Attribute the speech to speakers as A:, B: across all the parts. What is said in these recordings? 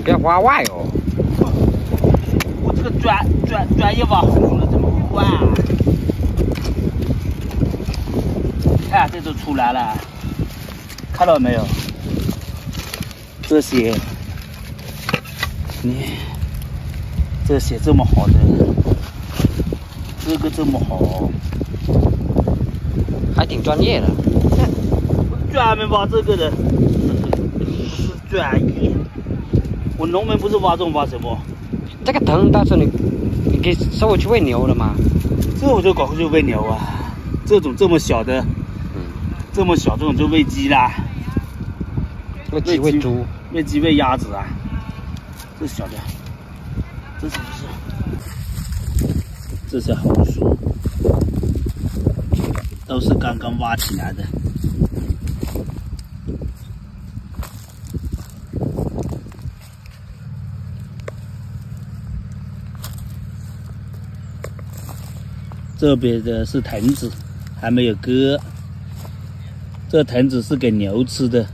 A: 不要挖歪哦。
B: 我这个专业网红了，怎么挖啊？看这都出来了，看到没有？这些，你这些这么好的，这个这么好，
A: 还挺专业的。
B: 专门挖这个的，是专业。我农民不是挖这种挖什么？
A: 这个藤到时候你可以收回去喂牛了吗？
B: 这我就搞回去喂牛啊，这种这么小的，这么小这种就喂鸡啦，
A: 喂鸡喂猪，
B: 喂鸡喂鸭子啊，这小的，这是不是？这是红薯，都是刚刚挖起来的。这边的是藤子，还没有割。这藤子是给牛吃的。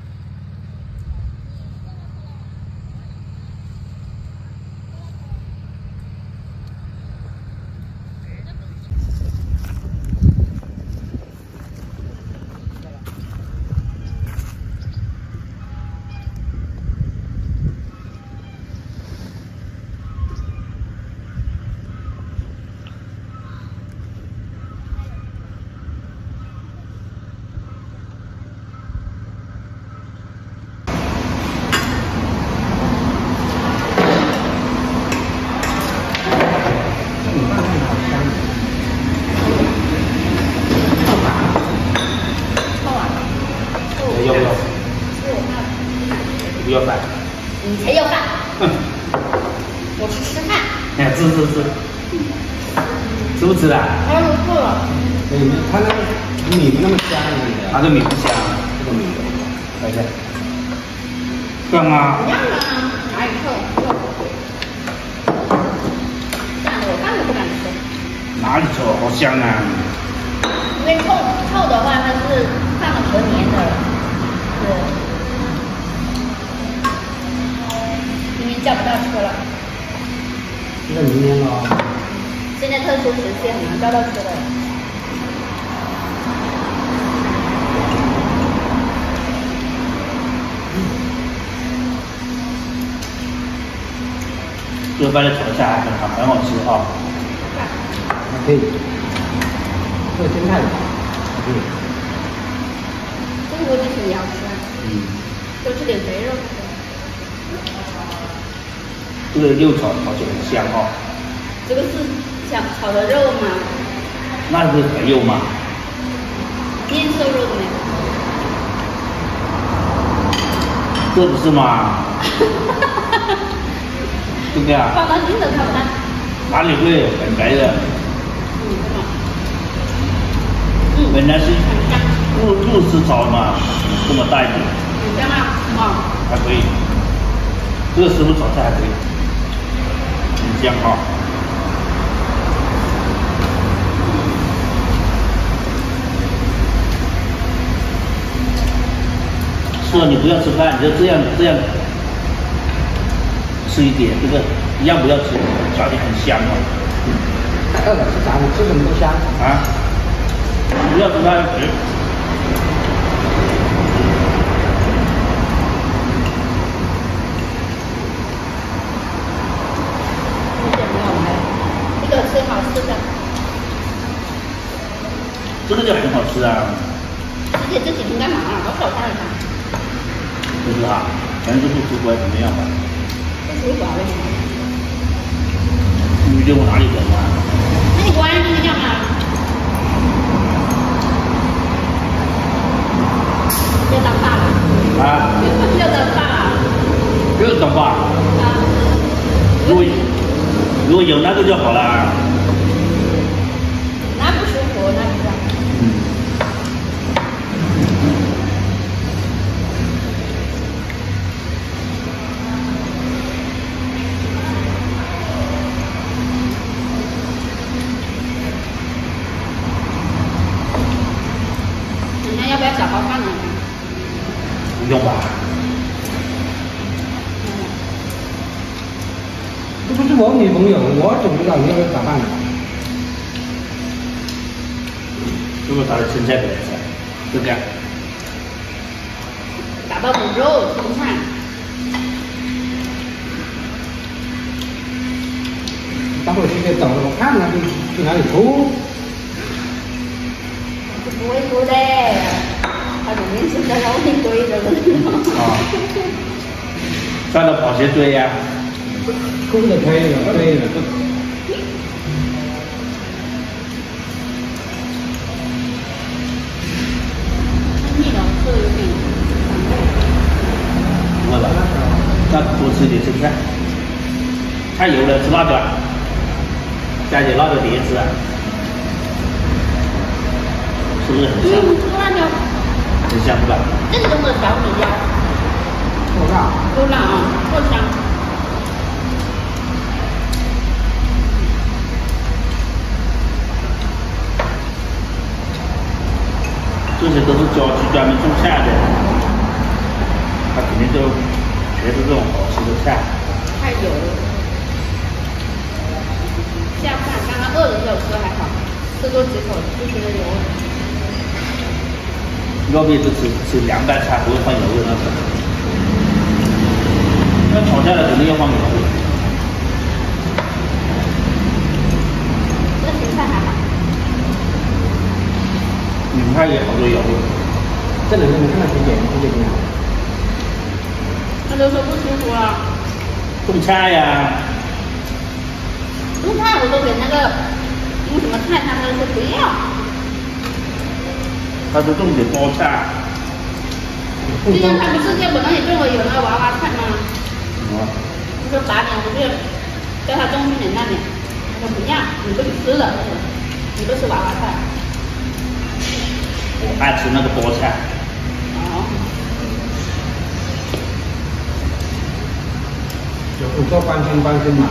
B: 不要饭。
C: 你才要饭。我吃饭。
B: 哎，吃。吃不吃啊？
C: 哎，我错了。
A: 它那个米不那么香，
B: 它这米不香，
A: 这个米，
B: 看一下。香吗？
C: 一样的啊，哪里臭？算了，我饭都不敢吃。
B: 哪里臭？好香啊！
C: 因为臭的话，它是饭很和黏的。对。明明叫不到车了。
A: 这个明年了。
C: 现在特殊时期很难叫到车的。
B: 这个饭的炒菜很好吃啊。
A: 还可以。这个生态可以。
C: 中国就是也要吃。多吃点肥肉。
B: 这个肉炒就很香哦。
C: 这个是炒的肉吗？
B: 那不是肥肉吗？
C: 腌瘦肉的没有。
B: 这不是吗？对不对啊？
C: 放到新的看不到。
B: 哪里会很白的？本来是入式炒嘛，这么大一点。
C: 很香啊！
B: 还可以。这个时候炒菜还可以，很香啊。是啊，你不要吃饭，你就这样吃一点，这个一样不要吃，嚼起很香啊。
A: 饿了吃啥？我吃什么都香
B: 啊！不要吃饭吃。
C: 这个是好吃的。
B: 这个就很好吃啊。
C: 而且这几天干嘛啊？好少看它。
B: 不是啊，反正就是出国怎么样吧？
C: 这水果为什么？
B: 你觉得我哪里懂啊？
C: 那你关这个叫嘛？要当爸了。
B: 啊？
C: 要当爸了。
B: 不用当爸。
C: 啊。
B: 如果有那个就好了。
C: 那不舒服，那是。要不要小包饭呢？
B: 不用吧。
A: 我女朋友，我总不知道你要咋办。
B: 如果他的青菜不来吃，这个
C: 打包卤肉、青菜。
A: 待会儿直接走了，我看看去哪里哭。
C: 是不会哭的，他里面现在肉挺堆的了。
B: 啊，穿的跑鞋堆呀。
A: 哭的可以了，可以了。
C: 腻了，吃的有点
B: 不会吧？那多吃一点青菜。太油了，吃辣椒，加点辣椒碟吃啊，是不是很香？
C: 吃辣椒，
B: 很香是吧？
C: 正宗的小米椒，
A: 够辣，
C: 够辣啊，够香。
B: 这些都是郊区专门种菜的，他肯定都全是这种好吃的菜。
C: 太油了，下饭。刚刚饿的时候吃还好，吃多几口就觉得油了。
B: 要不也是吃凉拌菜，不会放油的那种。那炒菜的肯定要放油的。
C: 这芹菜还好。
B: 它也好多油。
A: 这两天你看到体检怎么样？
C: 他就说不舒服了。
B: 种菜呀。
C: 种菜我都给那个用什么菜，他们说不要。
B: 他说种点包菜。
C: 之前他不是在本那里种了有那个娃娃菜吗？他说拔点，我就叫他种一点那点，他说不要，你不吃了，你不吃娃娃菜。
B: 我爱吃那个菠菜。
C: 哦。
A: 有空多关心关心嘛。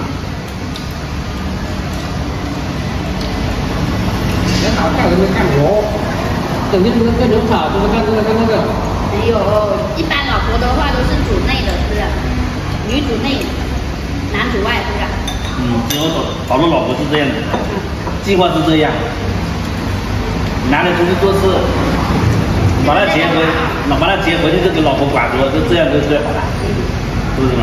A: 人好干什么干活？整天跟人跑，怎么干这个干那个？
C: 没有，一般老婆的话都是主内的，是女主内，男主外，是不是？
B: 因为好多老婆是这样的，计划是这样。男的出去做事，把他结婚就给老婆管住了，就这样就最好了，是不是嘛？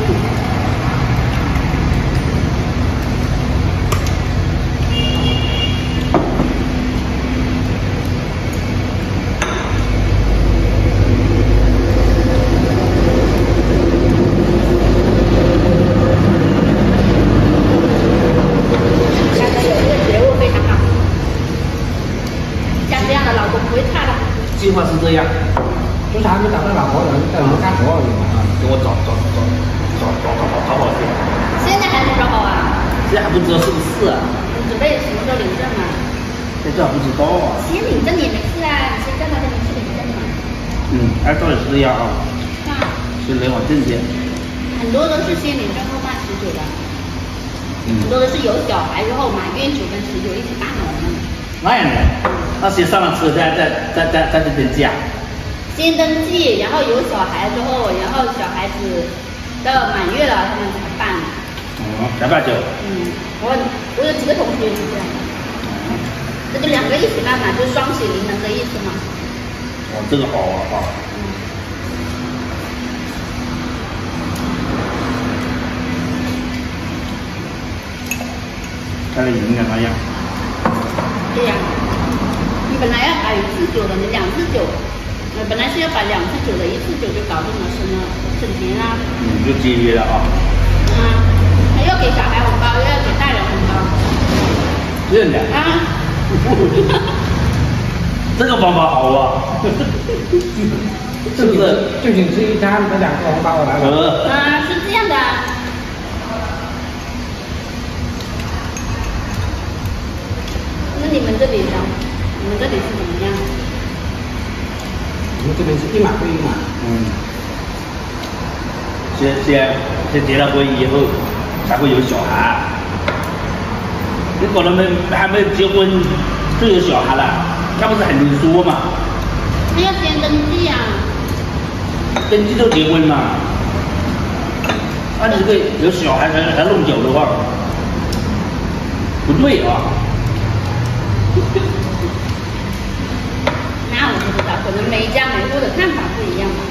B: 计划是这样，
A: 就是还没找到老婆，在我们干活而已嘛。
B: 给我找好去。
C: 现在还没找好啊？
B: 现在还不知道是不是啊？
C: 你准备什么时候领证啊？
B: 现在还不知道啊。
C: 先领证也没事啊，你先叫他跟你去领证嘛。
B: 按道理是这样啊。
C: 啊。
B: 先领好证件。
C: 很多都是先领证后办持久的。很多都是有小孩之后满月酒跟持久一起办的。
B: 那样的，那先上了车再去登记啊？
C: 先登记，然后有小孩之后，然后小孩子到满月了，他们才办。
B: 才办酒。
C: 我有几个同学是这样的。这就两个一起办嘛，就双喜临门的意思嘛。
B: 这个好啊。看来营养那样。
C: 对呀，你本来要把1次酒的，你2次酒，本来是要把2次酒的1次酒就搞定了，省钱啦。
B: 就节约了啊。
C: 还要给小孩红包，又要给大人红包。
B: 真的。这个方法好啊。是不是？
A: 就请吃一餐，这2个红包来了。
C: 是这样的。那你们这里呢？你们这里是怎么样？
A: 我们这边是1码归1码。
B: 先结了婚以后才会有小孩。你搞得还没结婚就有小孩了，那不是很啰嗦嘛？
C: 那要先登记啊。
B: 登记就结婚嘛。 他这个有小孩还弄酒的话，不对啊。
C: 那我不知道，可能每家每户的看法不一样吧。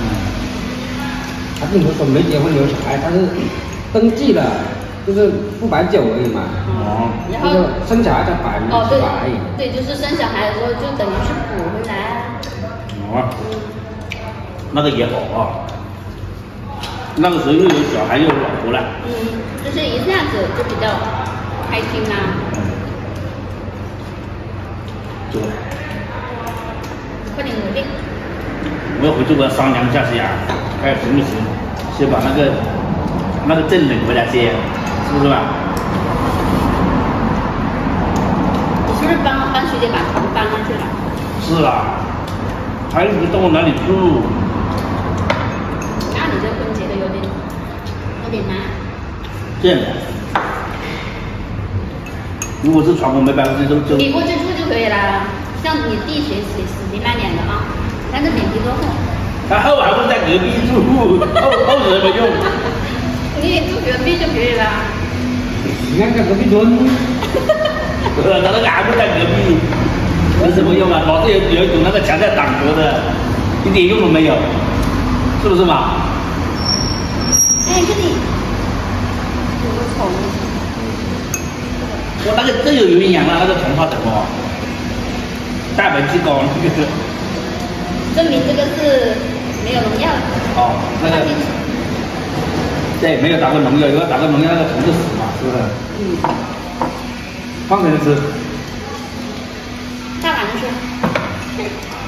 A: 他并不是说没结婚有小孩，他是登记了，就是不摆酒而已嘛。
B: 哦。
C: 然后
A: 就是生小孩再摆，没
C: 哦
A: 摆。
C: 对，就是生小孩的时候就等于是补回来。
B: 哦。那个也好啊。那个时候又有小孩又有老婆了。
C: 就是一下子就比较开心啦。
B: 对。
C: 快点努力。
B: 我要回去我要商量一下子呀，看行不行，先把那个证领回来先，是不是吧？
C: 你是不是帮学姐把床搬上去了？
B: 是啊，还有你到我哪里住？
C: 那你这婚结的有点难。
B: 这样的，如果是床我没搬过去就
C: 你过去住就可以了，像你弟学习慢点的啊。但是脸皮多厚？
B: 他后还会在隔壁住，后什么用？
C: 你也住隔壁就可以了。
A: 你看在隔壁蹲。
B: 他那个还会在隔壁，有什么用啊？老是有一种那个墙在挡着的，一点用都没有，是不是嘛？
C: 哎，这里有个虫。
B: 我那个真有营养啊，那个虫怕什么？大本鸡高那个。
C: 证明这个是没有农药的。
B: 哦，那个，对，没有打过农药，如果打过农药，那个虫就死嘛，是不是？放着吃。
C: 大碗的吃。